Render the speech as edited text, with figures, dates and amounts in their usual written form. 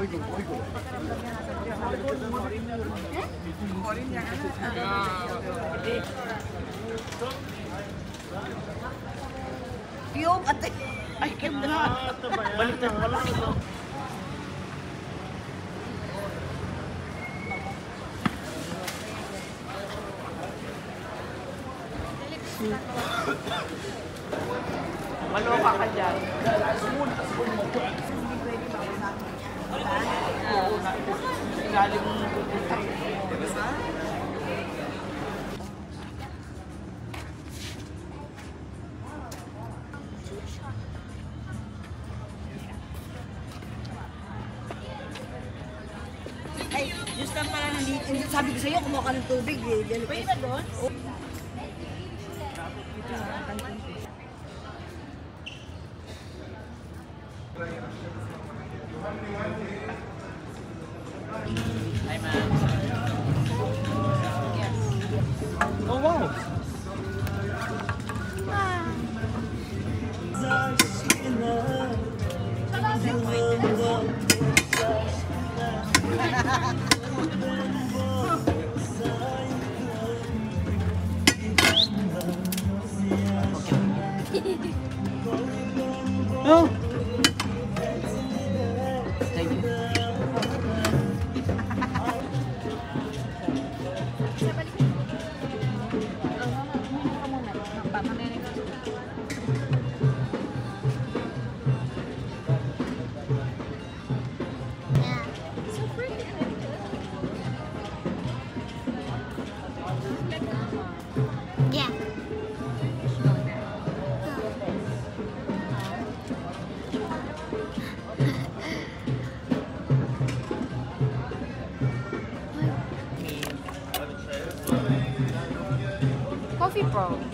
Yung ate. Ay, kim na. Baliktad pala ito. Maloka ka dyan. Ilalim mo. Ay, just lang pala nandito. Sabi ko sa'yo, kumuha ka ng tubig eh. Pwede ba doon? Hi, ma'am. Yes. Oh, wow. Oh. Thank you. Yeah. Coffee Pro.